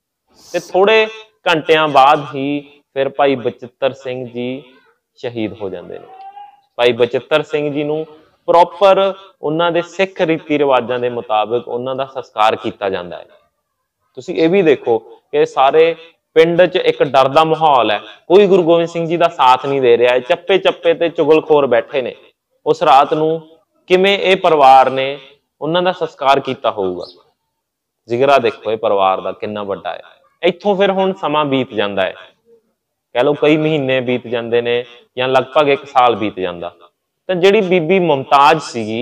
ते थोड़े घंटियां बाद ही फिर भाई बचित्तर सिंह जी शहीद हो जाते हैं। भाई बचित्तर सिंह जी नूं प्रॉपर उन्हां दे सिख रीति रिवाजां दे मुताबिक उन्हां दा संस्कार किया जाता है। तुसीं ये भी देखो कि सारे पिंड च एक डर दा माहौल है, कोई गुरु गोबिंद सिंह जी का साथ नहीं दे रहा है। चप्पे चप्पे ते चुगलखोर बैठे ने। उस रात नूं किवें ये परिवार ने उन्हां दा संस्कार किया होऊगा। जिगरा देखो ये परिवार का कितना वड्डा है। इत्थों फिर हुण समां बीत जाता है, कह लो कई महीने बीत जाते हैं या लगभग 1 साल बीत जाता। तो जिहड़ी बीबी मुमताज सीगी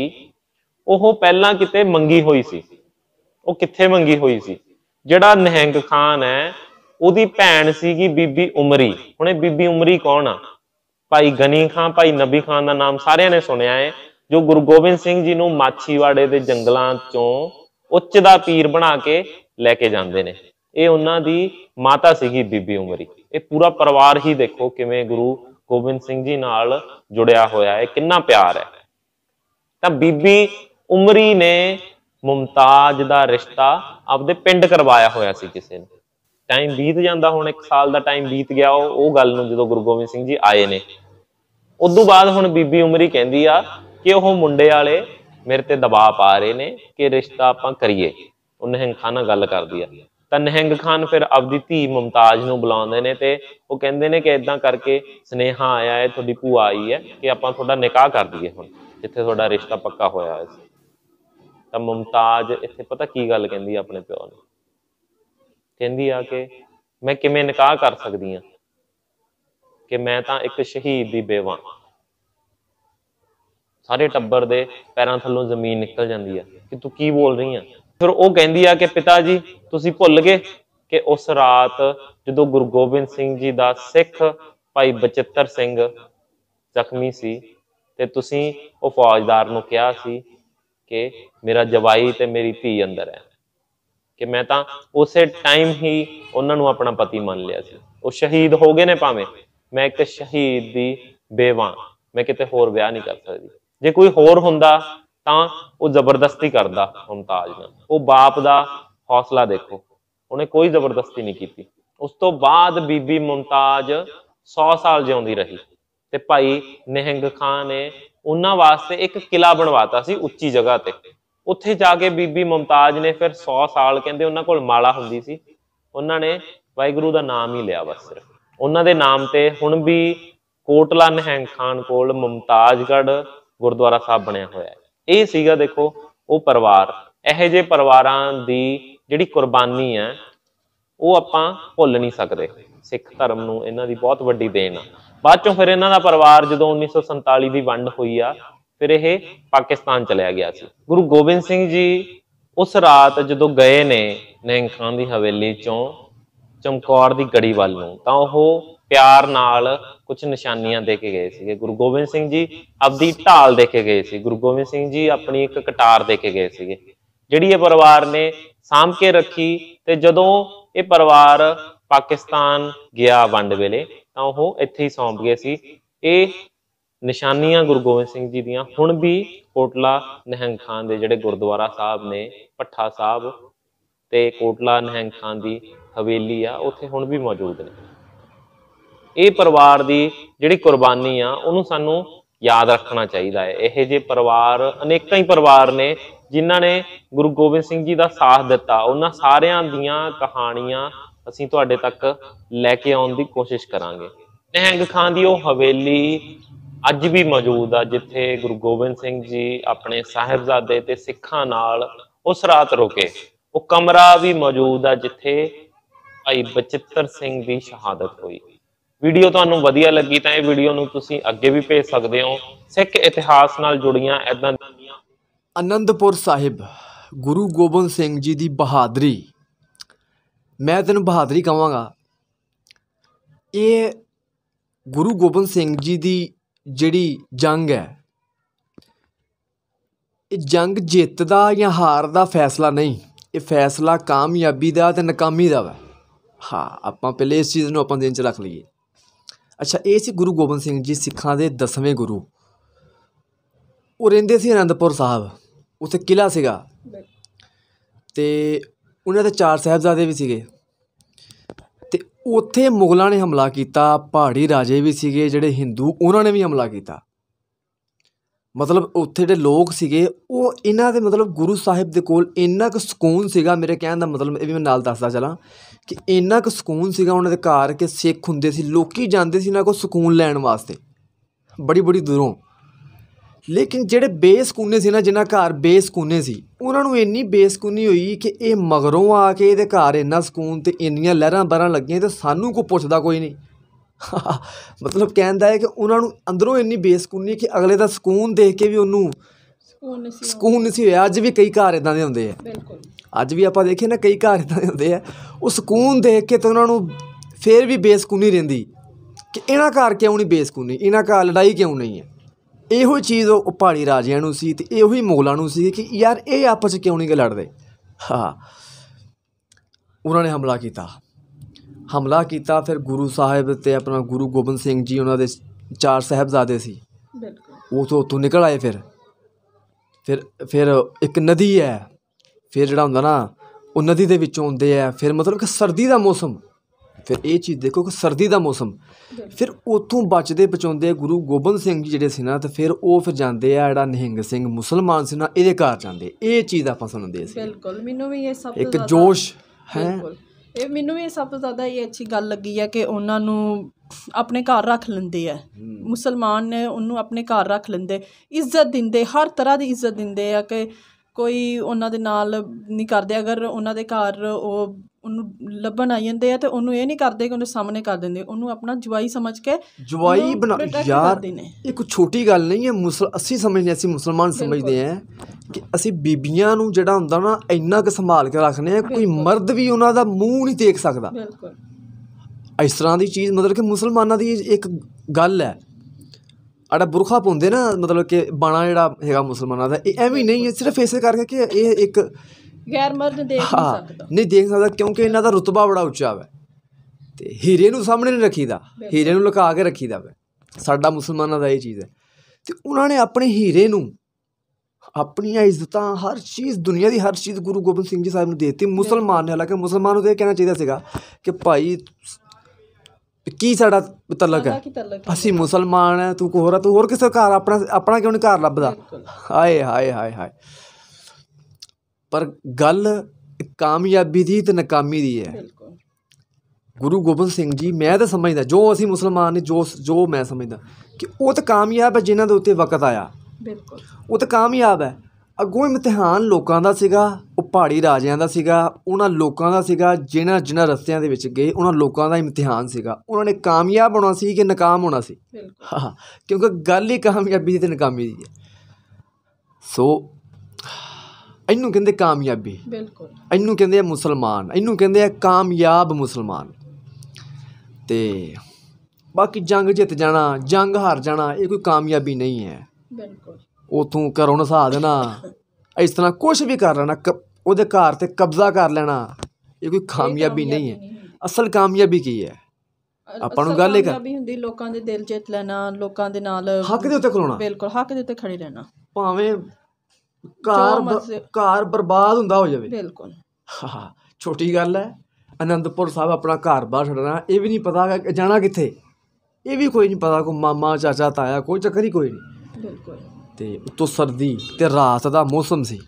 वो पहलां किते मंगी हुई सी। वो कित्थे मंगी हुई सी? जिहड़ा निहंग खान है उहदी भैण सीगी बीबी उमरी। हुणे बीबी उमरी कौन आ? भाई गनी खान, भाई नबी खान का नाम सारिਆਂ ने सुनिया है, जो गुरु गोबिंद सिंह जी नूं माछीवाड़े के जंगलों चों उच्च दा पीर बना के लैके जाते हैं। ये उन्हां दी माता सीगी बीबी उमरी। ਇਹ ਪੂਰਾ ਪਰਿਵਾਰ ਹੀ ਦੇਖੋ ਕਿਵੇਂ ਗੁਰੂ ਗੋਬਿੰਦ ਸਿੰਘ ਜੀ ਨਾਲ ਜੁੜਿਆ ਹੋਇਆ ਹੈ, ਕਿੰਨਾ ਪਿਆਰ ਹੈ। ਤਾਂ ਬੀਬੀ ਉਮਰੀ ਨੇ ਮੁਮਤਾਜ ਦਾ ਰਿਸ਼ਤਾ ਆਪਦੇ ਪਿੰਡ ਕਰਵਾਇਆ ਹੋਇਆ ਸੀ ਕਿਸੇ ਨੇ। ਟਾਈਮ ਬੀਤ ਜਾਂਦਾ, ਹੁਣ 1 ਸਾਲ ਦਾ ਟਾਈਮ ਬੀਤ ਗਿਆ ਉਹ ਗੱਲ ਨੂੰ, ਜਦੋਂ ਗੁਰੂ ਗੋਬਿੰਦ ਸਿੰਘ ਜੀ ਆਏ ਨੇ। ਉਦੋਂ ਬਾਅਦ ਹੁਣ ਬੀਬੀ ਉਮਰੀ ਕਹਿੰਦੀ ਆ ਕਿ ਉਹ ਮੁੰਡੇ ਵਾਲੇ ਮੇਰੇ ਤੇ ਦਬਾਅ ਪਾ ਰਹੇ ਨੇ ਕਿ ਰਿਸ਼ਤਾ ਆਪਾਂ ਕਰੀਏ। ਉਹ ਨਿਹੰਗ ਖਾਨ ਨਾਲ ਗੱਲ ਕਰਦੀ ਆ, ਤਾਂ ਨਿਹੰਗ ਖਾਨ ਫਿਰ ਆਪਦੀ ਧੀ ਮੁਮਤਾਜ ਨੂੰ ਬੁਲਾਉਂਦੇ ਨੇ ਤੇ ਉਹ ਕਹਿੰਦੇ ਨੇ ਕਿ ਏਦਾਂ ਕਰਕੇ ਸੁਨੇਹਾ ਆਇਆ ਹੈ, ਤੁਹਾਡੀ ਭੂਆ ਆਈ ਹੈ ਕਿ ਆਪਾਂ ਤੁਹਾਡਾ ਨਿਕਾਹ ਕਰ ਦਈਏ ਹੁਣ, ਜਿੱਥੇ ਤੁਹਾਡਾ ਰਿਸ਼ਤਾ ਪੱਕਾ ਹੋਇਆ ਸੀ। ਤਾਂ ਮੁਮਤਾਜ ਇੱਥੇ ਪਤਾ ਕੀ ਗੱਲ ਕਹਿੰਦੀ ਆ ਆਪਣੇ ਪਿਓ ਨੂੰ, ਕਹਿੰਦੀ ਆ ਕਿ ਮੈਂ ਕਿਵੇਂ ਨਿਕਾਹ ਕਰ ਸਕਦੀ ਹਾਂ, ਕਿ ਮੈਂ ਤਾਂ ਇੱਕ ਸ਼ਹੀਦ ਦੀ ਬੇਵਾ। ਸਾਰੇ ਟੱਬਰ ਦੇ ਪੈਰਾਂ ਥੱਲੋਂ ਜ਼ਮੀਨ ਨਿਕਲ ਜਾਂਦੀ ਆ ਕਿ ਤੂੰ ਕੀ ਬੋਲ ਰਹੀ ਆ। ਫਿਰ ਉਹ ਕਹਿੰਦੀ ਆ ਕਿ ਪਿਤਾ ਜੀ ਤੁਸੀਂ ਭੁੱਲ ਗਏ ਕਿ ਉਸ ਰਾਤ ਜਦੋਂ ਗੁਰੂ ਗੋਬਿੰਦ ਸਿੰਘ ਜੀ ਦਾ ਸਿੱਖ ਭਾਈ ਬਚਿੱਤਰ ਸਿੰਘ ਜ਼ਖਮੀ ਸੀ ਤੇ ਤੁਸੀਂ ਉਹ ਫੌਜਦਾਰ ਨੂੰ ਕਿਹਾ ਸੀ ਕਿ ਮੇਰਾ ਜਵਾਈ ਤੇ ਮੇਰੀ ਧੀ ਅੰਦਰ ਹੈ, ਕਿ ਮੈਂ ਤਾਂ ਉਸੇ ਟਾਈਮ ਹੀ ਉਹਨਾਂ ਨੂੰ ਆਪਣਾ ਪਤੀ ਮੰਨ ਲਿਆ ਸੀ। ਉਹ ਸ਼ਹੀਦ ਹੋ ਗਏ ਨੇ ਭਾਵੇਂ, ਮੈਂ ਇੱਕ ਸ਼ਹੀਦ ਦੀ ਬੇਵਾ, ਮੈਂ ਕਿਤੇ ਹੋਰ ਵਿਆਹ ਨਹੀਂ ਕਰ ਸਕਦੀ। ਜੇ ਕੋਈ ਹੋਰ ਹੁੰਦਾ ਤਾਂ ਉਹ ਜ਼ਬਰਦਸਤੀ ਕਰਦਾ ਮੁਮਤਾਜ ਨਾਲ। ਉਹ ਬਾਪ ਦਾ ਹੌਸਲਾ ਦੇਖੋ, ਉਹਨੇ ਕੋਈ ਜ਼ਬਰਦਸਤੀ ਨਹੀਂ ਕੀਤੀ। ਉਸ ਤੋਂ ਬਾਅਦ ਬੀਬੀ ਮੁਮਤਾਜ 100 ਸਾਲ ਜਿਉਂਦੀ ਰਹੀ ਤੇ ਭਾਈ ਨਿਹੰਗ ਖਾਨ ਨੇ ਉਹਨਾਂ ਵਾਸਤੇ ਇੱਕ ਕਿਲਾ ਬਣਵਾਤਾ ਸੀ ਉੱਚੀ ਜਗ੍ਹਾ ਤੇ। ਉੱਥੇ ਜਾ ਕੇ ਬੀਬੀ ਮੁਮਤਾਜ ਨੇ ਫਿਰ 100 ਸਾਲ, ਕਹਿੰਦੇ ਉਹਨਾਂ ਕੋਲ ਮਾਲਾ ਹੁੰਦੀ ਸੀ, ਉਹਨਾਂ ਨੇ ਵਾਹਿਗੁਰੂ ਦਾ ਨਾਮ ਹੀ ਲਿਆ ਬਸ ਸਿਰਫ। ਉਹਨਾਂ ਦੇ ਨਾਮ ਤੇ ਹੁਣ ਵੀ ਕੋਟਲਾ ਨਿਹੰਗ ਖਾਨ ਕੋਲ ਮੁਮਤਾਜਗੜ੍ਹ ਗੁਰਦੁਆਰਾ ਸਾਹਿਬ ਬਣਿਆ ਹੋਇਆ ਹੈ। ਇਹ ਸੀਗਾ ਦੇਖੋ ਉਹ ਪਰਿਵਾਰ। ਇਹੋ ਜਿਹੇ ਪਰਿਵਾਰਾਂ ਦੀ ਜਿਹੜੀ ਕੁਰਬਾਨੀ ਹੈ ਉਹ ਆਪਾਂ ਭੁੱਲ ਨਹੀਂ ਸਕਦੇ। ਸਿੱਖ ਧਰਮ ਨੂੰ ਇਹਨਾਂ ਦੀ ਬਹੁਤ ਵੱਡੀ ਦੇਣ ਆ। ਬਾਅਦ ਚੋਂ ਫਿਰ ਇਹਨਾਂ ਦਾ ਪਰਿਵਾਰ ਜਦੋਂ 1947 ਦੀ ਵੰਡ ਹੋਈ ਆ, ਫਿਰ ਇਹ ਪਾਕਿਸਤਾਨ ਚਲਿਆ ਗਿਆ ਸੀ। ਗੁਰੂ ਗੋਬਿੰਦ ਸਿੰਘ ਜੀ ਉਸ ਰਾਤ ਜਦੋਂ ਗਏ ਨੇ ਨਿਹੰਗ ਖਾਨ ਦੀ ਹਵੇਲੀ ਚੋਂ ਚਮਕੌਰ ਦੀ ਗੜੀ ਵੱਲ ਨੂੰ, ਤਾਂ ਉਹ ਪਿਆਰ ਨਾਲ ਕੁਝ ਨਿਸ਼ਾਨੀਆਂ ਦੇ ਕੇ ਗਏ ਸੀਗੇ। ਗੁਰੂ ਗੋਬਿੰਦ ਸਿੰਘ ਜੀ ਆਪਦੀ ਢਾਲ ਦੇ ਕੇ ਗਏ ਸੀ, ਗੁਰੂ ਗੋਬਿੰਦ ਸਿੰਘ ਜੀ ਆਪਣੀ ਇੱਕ ਕਟਾਰ ਦੇ ਕੇ ਗਏ ਸੀਗੇ, ਜਿਹੜੀ ਇਹ ਪਰਿਵਾਰ ਨੇ ਸਾਂਭ ਕੇ ਰੱਖੀ। ਤੇ ਜਦੋਂ ਇਹ ਪਰਿਵਾਰ ਪਾਕਿਸਤਾਨ ਗਿਆ ਵੰਡ ਵੇਲੇ, ਤਾਂ ਉਹ ਇੱਥੇ ਹੀ ਸੌਂਪ ਗਏ ਸੀ। ਇਹ ਨਿਸ਼ਾਨੀਆਂ ਗੁਰੂ ਗੋਬਿੰਦ ਸਿੰਘ ਜੀ ਦੀਆਂ ਹੁਣ ਵੀ ਕੋਟਲਾ ਨਿਹੰਗ ਖਾਨ ਦੇ ਜਿਹੜੇ ਗੁਰਦੁਆਰਾ ਸਾਹਿਬ ਨੇ, ਭੱਠਾ ਸਾਹਿਬ ਤੇ ਕੋਟਲਾ ਨਿਹੰਗ ਖਾਨ ਦੀ ਹਵੇਲੀ ਆ, ਉੱਥੇ ਹੁਣ ਵੀ ਮੌਜੂਦ ਨੇ। ਇਹ ਪਰਿਵਾਰ ਦੀ ਜਿਹੜੀ ਕੁਰਬਾਨੀ ਆ ਉਹਨੂੰ ਸਾਨੂੰ ਯਾਦ ਰੱਖਣਾ ਚਾਹੀਦਾ ਹੈ। ਇਹੋ ਜਿਹੇ ਪਰਿਵਾਰ ਅਨੇਕਾਂ ਹੀ ਪਰਿਵਾਰ ਨੇ ਜਿਨ੍ਹਾਂ ਨੇ ਗੁਰੂ ਗੋਬਿੰਦ ਸਿੰਘ ਜੀ ਦਾ ਸਾਥ ਦਿੱਤਾ। ਉਹਨਾਂ ਸਾਰਿਆਂ ਦੀਆਂ ਕਹਾਣੀਆਂ ਅਸੀਂ ਤੁਹਾਡੇ ਤੱਕ ਲੈ ਕੇ ਆਉਣ ਦੀ ਕੋਸ਼ਿਸ਼ ਕਰਾਂਗੇ। ਨਿਹੰਗ ਖਾਨ ਦੀ ਉਹ ਹਵੇਲੀ ਅੱਜ ਵੀ ਮੌਜੂਦ ਆ ਜਿੱਥੇ ਗੁਰੂ ਗੋਬਿੰਦ ਸਿੰਘ ਜੀ ਆਪਣੇ ਸਾਹਿਬਜ਼ਾਦੇ ਤੇ ਸਿੱਖਾਂ ਨਾਲ ਉਸ ਰਾਤ ਰੁਕੇ। ਉਹ ਕਮਰਾ ਵੀ ਮੌਜੂਦ ਆ ਜਿੱਥੇ ਭਾਈ ਬਚਿੱਤਰ ਸਿੰਘ ਦੀ ਸ਼ਹਾਦਤ ਹੋਈ। ਵੀਡੀਓ ਤੁਹਾਨੂੰ ਵਧੀਆ ਲੱਗੀ ਤਾਂ ਇਹ ਵੀਡੀਓ ਨੂੰ ਤੁਸੀਂ ਅੱਗੇ ਵੀ ਭੇਜ ਸਕਦੇ ਹੋ। ਸਿੱਖ ਇਤਿਹਾਸ ਨਾਲ ਜੁੜੀਆਂ ਏਦਾਂ ਦੀਆਂ ਅਨੰਦਪੁਰ ਸਾਹਿਬ ਗੁਰੂ ਗੋਬਿੰਦ ਸਿੰਘ ਜੀ ਦੀ ਬਹਾਦਰੀ, ਮੈਂ ਤੈਨੂੰ ਬਹਾਦਰੀ ਕਹਾਂਗਾ। ਇਹ ਗੁਰੂ ਗੋਬਿੰਦ ਸਿੰਘ ਜੀ ਦੀ ਜਿਹੜੀ ਜੰਗ ਹੈ, ਇਹ ਜੰਗ ਜਿੱਤ ਦਾ ਜਾਂ ਹਾਰ ਦਾ ਫੈਸਲਾ ਨਹੀਂ, ਇਹ ਫੈਸਲਾ ਕਾਮਯਾਬੀ ਦਾ ਤੇ ਨਾਕਾਮੀ ਦਾ ਵਾ। ਹਾਂ, ਆਪਾਂ ਪਹਿਲੇ ਇਸ ਚੀਜ਼ ਨੂੰ ਆਪਾਂ ਦਿਨ 'ਚ ਰੱਖ ਲਈਏ। ਅੱਛਾ, ਇਹ ਸੀ ਗੁਰੂ ਗੋਬਿੰਦ ਸਿੰਘ ਜੀ, ਸਿੱਖਾਂ ਦੇ 10ਵੇਂ ਗੁਰੂ। ਉਹ ਰਹਿੰਦੇ ਸੀ ਅਨੰਦਪੁਰ ਸਾਹਿਬ, ਉੱਥੇ ਕਿਲ੍ਹਾ ਸੀਗਾ ਅਤੇ ਉਹਨਾਂ ਦੇ 4 ਸਾਹਿਬਜ਼ਾਦੇ ਵੀ ਸੀਗੇ। ਅਤੇ ਉੱਥੇ ਮੁਗਲਾਂ ਨੇ ਹਮਲਾ ਕੀਤਾ, ਪਹਾੜੀ ਰਾਜੇ ਵੀ ਸੀਗੇ ਜਿਹੜੇ ਹਿੰਦੂ, ਉਹਨਾਂ ਨੇ ਵੀ ਹਮਲਾ ਕੀਤਾ। ਮਤਲਬ ਉੱਥੇ ਜਿਹੜੇ ਲੋਕ ਸੀਗੇ ਉਹ ਇਹਨਾਂ ਦੇ ਮਤਲਬ ਗੁਰੂ ਸਾਹਿਬ ਦੇ ਕੋਲ ਇੰਨਾ ਕੁ ਸਕੂਨ ਸੀਗਾ। ਮੇਰੇ ਕਹਿਣ ਦਾ ਮਤਲਬ ਇਹ ਵੀ ਮੈਂ ਨਾਲ ਦੱਸਦਾ ਚਲਾਂ ਕਿ ਇੰਨਾ ਕੁ ਸਕੂਨ ਸੀਗਾ ਉਹਨਾਂ ਦੇ ਘਰ ਕਿ ਸਿੱਖ ਹੁੰਦੇ ਸੀ, ਲੋਕ ਜਾਂਦੇ ਸੀ ਇਹਨਾਂ ਕੋਲ ਸਕੂਨ ਲੈਣ ਵਾਸਤੇ ਬੜੀ ਬੜੀ ਦੂਰੋਂ। ਲੇਕਿਨ ਜਿਹੜੇ ਬੇਸਕੂਨੇ ਸੀ ਨਾ, ਜਿਨ੍ਹਾਂ ਘਰ ਬੇਸਕੂਨੇ ਸੀ, ਉਹਨਾਂ ਨੂੰ ਇੰਨੀ ਬੇਸਕੂਨੀ ਹੋਈ ਕਿ ਇਹ ਮਗਰੋਂ ਆ ਕੇ ਇਹਦੇ ਘਰ ਇੰਨਾ ਸਕੂਨ ਅਤੇ ਇੰਨੀਆਂ ਲਹਿਰਾਂ ਬਹਿਰਾਂ ਲੱਗੀਆਂ ਅਤੇ ਸਾਨੂੰ ਕੋਈ ਪੁੱਛਦਾ ਕੋਈ ਨਹੀਂ। ਮਤਲਬ ਕਹਿੰਦਾ ਹੈ ਕਿ ਉਹਨਾਂ ਨੂੰ ਅੰਦਰੋਂ ਇੰਨੀ ਬੇਸਕੂਨੀ ਕਿ ਅਗਲੇ ਦਾ ਸਕੂਨ ਦੇਖ ਕੇ ਵੀ ਉਹਨੂੰ ਸਕੂਨ ਨਹੀਂ ਸੀ ਹੋਇਆ। ਅੱਜ ਵੀ ਕਈ ਘਰ ਇੱਦਾਂ ਦੇ ਹੁੰਦੇ ਆ, ਅੱਜ ਵੀ ਆਪਾਂ ਦੇਖੀਏ ਨਾ ਕਈ ਘਰ ਇੱਦਾਂ ਦੇ ਹੁੰਦੇ ਆ, ਉਹ ਸਕੂਨ ਦੇਖ ਕੇ ਤਾਂ ਉਹਨਾਂ ਨੂੰ ਫਿਰ ਵੀ ਬੇਸਕੂਨੀ ਰਹਿੰਦੀ ਕਿ ਇਹਨਾਂ ਘਰ ਕਿਉਂ ਨਹੀਂ ਬੇਸਕੂਨੀ, ਇਹਨਾਂ ਘਰ ਲੜਾਈ ਕਿਉਂ ਨਹੀਂ ਹੈ। ਇਹੋ ਚੀਜ਼ ਉਹ ਪਹਾੜੀ ਰਾਜਿਆਂ ਨੂੰ ਸੀ ਅਤੇ ਇਹੋ ਹੀ ਮੁਗਲਾਂ ਨੂੰ ਸੀ ਕਿ ਯਾਰ ਇਹ ਆਪਸ 'ਚ ਕਿਉਂ ਨਹੀਂ ਗੇ ਲੜਦੇ। ਹਾਂ, ਉਹਨਾਂ ਨੇ ਹਮਲਾ ਕੀਤਾ। ਹਮਲਾ ਕੀਤਾ। ਫਿਰ ਗੁਰੂ ਸਾਹਿਬ ਅਤੇ ਆਪਣਾ ਗੁਰੂ ਗੋਬਿੰਦ ਸਿੰਘ ਜੀ ਉਹਨਾਂ ਦੇ 4 ਸਾਹਿਬਜ਼ਾਦੇ ਸੀ, ਬਿਲਕੁਲ ਉਹ ਤੋਂ ਉੱਥੋਂ ਨਿਕਲ ਆਏ। ਫਿਰ ਇੱਕ ਨਦੀ ਹੈ, ਫਿਰ ਜਿਹੜਾ ਹੁੰਦਾ ਨਾ ਉਹ ਨਦੀ ਦੇ ਵਿੱਚੋਂ ਆਉਂਦੇ ਆ। ਫਿਰ ਮਤਲਬ ਕਿ ਸਰਦੀ ਦਾ ਮੌਸਮ, ਫਿਰ ਇਹ ਚੀਜ਼ ਦੇਖੋ ਕਿ ਸਰਦੀ ਦਾ ਮੌਸਮ, ਫਿਰ ਉੱਥੋਂ ਬਚਦੇ ਬਚਾਉਂਦੇ ਗੁਰੂ ਗੋਬਿੰਦ ਸਿੰਘ ਜੀ ਜਿਹੜੇ ਸੀ ਨਾ, ਤੇ ਫਿਰ ਉਹ ਫਿਰ ਜਾਂਦੇ ਆ ਜਿਹੜਾ ਨਿਹੰਗ ਸਿੰਘ ਮੁਸਲਮਾਨ ਸੀ ਨਾ, ਇਹਦੇ ਘਰ ਜਾਂਦੇ। ਇਹ ਚੀਜ਼ ਆਪਾਂ ਸੁਣਦੇ ਸੀ। ਬਿਲਕੁਲ ਮੈਨੂੰ ਵੀ ਇਹ ਸਭ ਤੋਂ ਇੱਕ ਜੋਸ਼ ਹੈ। ਇਹ ਮੈਨੂੰ ਵੀ ਸਭ ਤੋਂ ਜ਼ਿਆਦਾ ਇਹ ਅੱਛੀ ਗੱਲ ਲੱਗੀ ਹੈ ਕਿ ਉਹਨਾਂ ਨੂੰ ਆਪਣੇ ਘਰ ਰੱਖ ਲੈਂਦੇ ਆ। ਮੁਸਲਮਾਨ ਨੇ ਉਹਨੂੰ ਆਪਣੇ ਘਰ ਰੱਖ ਲੈਂਦੇ, ਇੱਜ਼ਤ ਦਿੰਦੇ, ਹਰ ਤਰ੍ਹਾਂ ਦੀ ਇੱਜ਼ਤ ਦਿੰਦੇ ਆ ਕਿ ਕੋਈ ਉਹਨਾਂ ਦੇ ਨਾਲ ਨਹੀਂ ਕਰਦੇ। ਅਗਰ ਉਹਨਾਂ ਦੇ ਘਰ ਉਹ ਉਹਨੂੰ ਲੱਭਣ ਆ ਜਾਂਦੇ ਆ ਤੇ ਉਹਨੂੰ ਇਹ ਨਹੀਂ ਕਰਦੇ ਕਿ ਉਹਦੇ ਸਾਹਮਣੇ ਕਰ ਦਿੰਦੇ, ਉਹਨੂੰ ਆਪਣਾ ਜਵਾਈ ਸਮਝ ਕੇ ਜਵਾਈ ਬਣਾ। ਯਾਰ ਇਹ ਕੋਈ ਛੋਟੀ ਗੱਲ ਨਹੀਂ ਹੈ। ਅਸੀਂ ਸਮਝਦੇ, ਅਸੀਂ ਮੁਸਲਮਾਨ ਸਮਝਦੇ ਹਾਂ ਕਿ ਅਸੀਂ ਬੀਬੀਆਂ ਨੂੰ ਜਿਹੜਾ ਹੁੰਦਾ ਨਾ ਇੰਨਾ ਕੁ ਸੰਭਾਲ ਕੇ ਰੱਖਦੇ ਹਾਂ, ਕੋਈ ਮਰਦ ਵੀ ਉਹਨਾਂ ਦਾ ਮੂੰਹ ਨਹੀਂ ਦੇਖ ਸਕਦਾ। ਬਿਲਕੁਲ ਇਸ ਤਰ੍ਹਾਂ ਦੀ ਚੀਜ਼ ਮਤਲਬ ਕਿ ਮੁਸਲਮਾਨਾਂ ਦੀ ਇੱਕ ਗੱਲ ਹੈ। ਜਿਹੜਾ ਬੁਰਖਾ ਪਾਉਂਦੇ ਨਾ, ਮਤਲਬ ਕਿ ਬਾਣਾ ਜਿਹੜਾ ਹੈਗਾ ਮੁਸਲਮਾਨਾਂ ਦਾ, ਇਹ ਐਵੇਂ ਨਹੀਂ ਹੈ ਸਿਰਫ ਇਸੇ ਕਰਕੇ ਕਿ ਇਹ ਇੱਕ ਗੈਰ ਮਰਦ ਦੇਖ ਨਹੀਂ ਸਕਦਾ, ਨਹੀਂ ਦੇਖ ਸਕਦਾ, ਕਿਉਂਕਿ ਇਹਨਾਂ ਦਾ ਰੁਤਬਾ ਬੜਾ ਉੱਚਾ ਵਾ। ਅਤੇ ਹੀਰੇ ਨੂੰ ਸਾਹਮਣੇ ਨਹੀਂ ਰੱਖੀਦਾ, ਹੀਰੇ ਨੂੰ ਲੁਕਾ ਕੇ ਰੱਖੀਦਾ ਵਾ। ਸਾਡਾ ਮੁਸਲਮਾਨਾਂ ਦਾ ਇਹ ਚੀਜ਼ ਹੈ। ਅਤੇ ਉਹਨਾਂ ਨੇ ਆਪਣੇ ਹੀਰੇ ਨੂੰ, ਆਪਣੀਆਂ ਇੱਜ਼ਤਾਂ, ਹਰ ਚੀਜ਼, ਦੁਨੀਆ ਦੀ ਹਰ ਚੀਜ਼ ਗੁਰੂ ਗੋਬਿੰਦ ਸਿੰਘ ਜੀ ਸਾਹਿਬ ਨੂੰ ਦੇ ਦਿੱਤੀ। ਮੁਸਲਮਾਨ ਨੇ, ਹਾਲਾਂਕਿ ਮੁਸਲਮਾਨ ਨੂੰ ਤਾਂ ਇਹ ਕਹਿਣਾ ਚਾਹੀਦਾ ਸੀਗਾ ਕਿ ਭਾਈ ਕੀ ਸਾਡਾ ਤਲਕ ਹੈ, ਅਸੀਂ ਮੁਸਲਮਾਨ ਹੈ, ਤੂੰ ਹੋਰ ਆ, ਤੂੰ ਹੋਰ ਕਿਸੇ ਘਰ ਆਪਣਾ ਕਿਉਂ ਨਹੀਂ ਘਰ ਲੱਭਦਾ। ਹਾਏ ਹਾਏ ਹਾਏ ਹਾਏ। ਪਰ ਗੱਲ ਕਾਮਯਾਬੀ ਦੀ ਅਤੇ ਨਾਕਾਮੀ ਦੀ ਹੈ। ਗੁਰੂ ਗੋਬਿੰਦ ਸਿੰਘ ਜੀ, ਮੈਂ ਤਾਂ ਸਮਝਦਾ, ਜੋ ਅਸੀਂ ਮੁਸਲਮਾਨ ਨੇ, ਜੋ ਮੈਂ ਸਮਝਦਾ ਕਿ ਉਹ ਤਾਂ ਕਾਮਯਾਬ ਹੈ ਜਿਨ੍ਹਾਂ ਦੇ ਉੱਤੇ ਵਕਤ ਆਇਆ। ਬਿਲਕੁਲ ਉਹ ਤਾਂ ਕਾਮਯਾਬ ਹੈ। ਅੱਗੋਂ ਇਮਤਿਹਾਨ ਲੋਕਾਂ ਦਾ ਸੀਗਾ, ਉਹ ਪਹਾੜੀ ਰਾਜਿਆਂ ਦਾ ਸੀਗਾ, ਉਹਨਾਂ ਲੋਕਾਂ ਦਾ ਸੀਗਾ ਜਿਨ੍ਹਾਂ ਰਸਤਿਆਂ ਦੇ ਵਿੱਚ ਗਏ, ਉਹਨਾਂ ਲੋਕਾਂ ਦਾ ਇਮਤਿਹਾਨ ਸੀਗਾ। ਉਹਨਾਂ ਨੇ ਕਾਮਯਾਬ ਹੋਣਾ ਸੀ ਕਿ ਨਾਕਾਮ ਹੋਣਾ ਸੀ। ਹਾਂ, ਕਿਉਂਕਿ ਗੱਲ ਹੀ ਕਾਮਯਾਬੀ ਦੀ ਅਤੇ ਨਾਕਾਮੀ ਦੀ ਹੈ। ਸੋ ਇਹਨੂੰ ਕਹਿੰਦੇ ਕਾਮਯਾਬੀ, ਬਿਲਕੁਲ ਇਹਨੂੰ ਕਹਿੰਦੇ ਆ ਮੁਸਲਮਾਨ, ਇਹਨੂੰ ਕਹਿੰਦੇ ਆ ਕਾਮਯਾਬ ਮੁਸਲਮਾਨ। ਅਤੇ ਬਾਕੀ ਜੰਗ ਜਿੱਤ ਜਾਣਾ, ਜੰਗ ਹਾਰ ਜਾਣਾ, ਇਹ ਕੋਈ ਕਾਮਯਾਬੀ ਨਹੀਂ ਹੈ। ਬਿਲਕੁਲ ਉੱਥੋਂ ਘਰੋਂ ਨਸਾ ਦੇਣਾ, ਇਸ ਤਰ੍ਹਾਂ ਕੁਛ ਵੀ ਕਰ ਲੈਣਾ, ਉਹਦੇ ਘਰ 'ਤੇ ਕਬਜ਼ਾ ਕਰ ਲੈਣਾ, ਇਹ ਕੋਈ ਕਾਮਯਾਬੀ ਨਹੀਂ ਹੈ। ਅਸਲ ਕਾਮਯਾਬੀ ਕੀ ਹੈ? ਆਪਾਂ ਨੂੰ ਗੱਲ ਇਹ ਕਾਮਯਾਬੀ ਹੁੰਦੀ ਲੋਕਾਂ ਦੇ ਦਿਲ ਜਿੱਤ ਲੈਣਾ, ਲੋਕਾਂ ਦੇ ਨਾਲ ਹੱਕ ਦੇ ਉੱਤੇ ਖਲੋਣਾ। ਬਿਲਕੁਲ ਹੱਕ ਦੇ ਉੱਤੇ ਖੜੇ ਰਹਿਣਾ, ਭਾਵੇਂ ਘਰ ਬਰਬਾਦ ਹੁੰਦਾ ਹੋ ਜਾਵੇ। ਬਿਲਕੁਲ ਹਾਂ, ਛੋਟੀ ਗੱਲ ਹੈ। ਅਨੰਦਪੁਰ ਸਾਹਿਬ ਆਪਣਾ ਘਰ ਬਾਹਰ ਛੱਡਣਾ, ਇਹ ਵੀ ਨਹੀਂ ਪਤਾ ਜਾਣਾ ਕਿੱਥੇ, ਇਹ ਵੀ ਕੋਈ ਨਹੀਂ ਪਤਾ, ਕੋਈ ਮਾਮਾ ਚਾਚਾ ਤਾਇਆ, ਕੋਈ ਚੱਕਰ ਹੀ ਕੋਈ ਨਹੀਂ। ਬਿਲਕੁਲ। ਅਤੇ ਉੱਤੋਂ ਸਰਦੀ ਅਤੇ ਰਾਤ ਦਾ ਮੌਸਮ ਸੀ।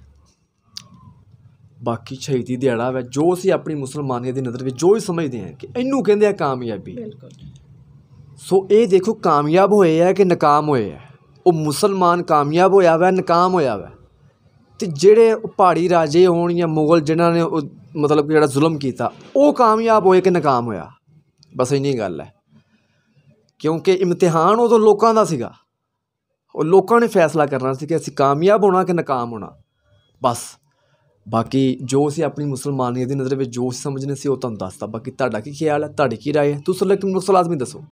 ਬਾਕੀ ਸ਼ਹੀਦੀ ਦਿਹਾੜਾ ਵਾ, ਜੋ ਅਸੀਂ ਆਪਣੀ ਮੁਸਲਮਾਨੀਅਤ ਦੀ ਨਜ਼ਰ ਵਿੱਚ ਜੋ ਹੀ ਸਮਝਦੇ ਹਾਂ ਕਿ ਇਹਨੂੰ ਕਹਿੰਦੇ ਆ ਕਾਮਯਾਬੀ। ਬਿਲਕੁਲ। ਸੋ ਇਹ ਦੇਖੋ ਕਾਮਯਾਬ ਹੋਏ ਆ ਕਿ ਨਾਕਾਮ ਹੋਏ ਆ। ਉਹ ਮੁਸਲਮਾਨ ਕਾਮਯਾਬ ਹੋਇਆ ਵਾ, ਨਾਕਾਮ ਹੋਇਆ ਵਾ। ਅਤੇ ਜਿਹੜੇ ਪਹਾੜੀ ਰਾਜੇ ਹੋਣ ਜਾਂ ਮੁਗਲ ਜਿਨ੍ਹਾਂ ਨੇ ਉਹ ਮਤਲਬ ਕਿ ਜਿਹੜਾ ਜ਼ੁਲਮ ਕੀਤਾ, ਉਹ ਕਾਮਯਾਬ ਹੋਏ ਕਿ ਨਾਕਾਮ ਹੋਇਆ, ਬਸ ਇੰਨੀ ਗੱਲ ਹੈ। ਕਿਉਂਕਿ ਇਮਤਿਹਾਨ ਉਦੋਂ ਲੋਕਾਂ ਦਾ ਸੀਗਾ, ਉਹ ਲੋਕਾਂ ਨੇ ਫੈਸਲਾ ਕਰਨਾ ਸੀ ਕਿ ਅਸੀਂ ਕਾਮਯਾਬ ਹੋਣਾ ਕਿ ਨਾਕਾਮ ਹੋਣਾ, ਬਸ। ਬਾਕੀ ਜੋ ਅਸੀਂ ਆਪਣੀ ਮੁਸਲਮਾਨੀਅਤ ਦੀ ਨਜ਼ਰ ਵਿੱਚ ਜੋ ਸਮਝਦੇ ਸੀ ਉਹ ਤੁਹਾਨੂੰ ਦੱਸਤਾ। ਬਾਕੀ ਤੁਹਾਡਾ ਕੀ ਖਿਆਲ ਹੈ, ਤੁਹਾਡੀ ਕੀ ਰਾਏ ਹੈ, ਤੁਸੀਂ ਲਾਜ਼ਮੀ ਦੱਸੋ।